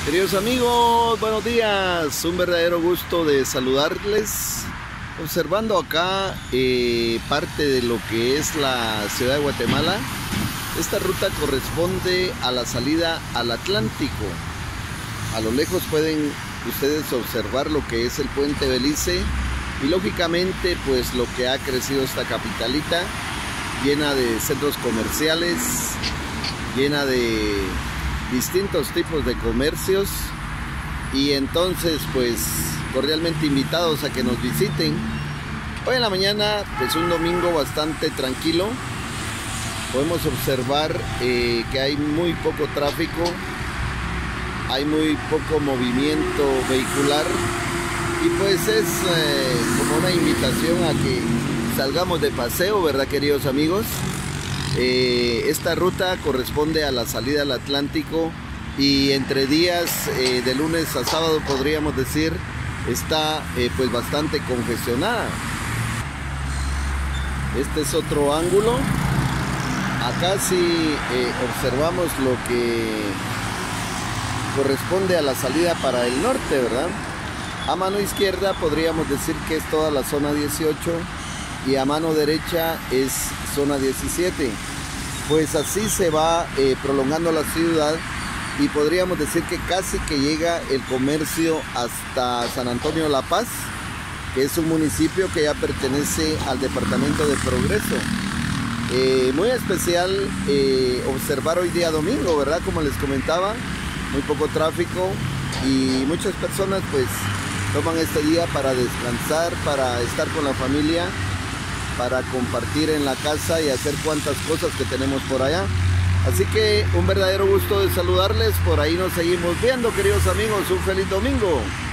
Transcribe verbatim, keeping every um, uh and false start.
Queridos amigos, buenos días, un verdadero gusto de saludarles, observando acá eh, parte de lo que es la ciudad de Guatemala. Esta ruta corresponde a la salida al Atlántico. A lo lejos pueden ustedes observar lo que es el puente Belice y lógicamente pues lo que ha crecido esta capitalita, llena de centros comerciales, llena de distintos tipos de comercios, y entonces pues cordialmente invitados a que nos visiten. Hoy en la mañana, pues un domingo bastante tranquilo, podemos observar eh, que hay muy poco tráfico, hay muy poco movimiento vehicular, y pues es eh, como una invitación a que salgamos de paseo, ¿verdad, queridos amigos? Eh, esta ruta corresponde a la salida al Atlántico y entre días eh, de lunes a sábado, podríamos decir, está eh, pues bastante congestionada. Este es otro ángulo. Acá sí eh, observamos lo que corresponde a la salida para el norte, ¿verdad? A mano izquierda podríamos decir que es toda la zona dieciocho y a mano derecha es zona diecisiete. Pues así se va eh, prolongando la ciudad, y podríamos decir que casi que llega el comercio hasta San Antonio La Paz, que es un municipio que ya pertenece al departamento de Progreso. Eh, muy especial eh, observar hoy día domingo, ¿verdad? Como les comentaba, muy poco tráfico y muchas personas pues toman este día para descansar, para estar con la familia, para compartir en la casa y hacer cuantas cosas que tenemos por allá. Así que un verdadero gusto de saludarles. Por ahí nos seguimos viendo, queridos amigos. Un feliz domingo.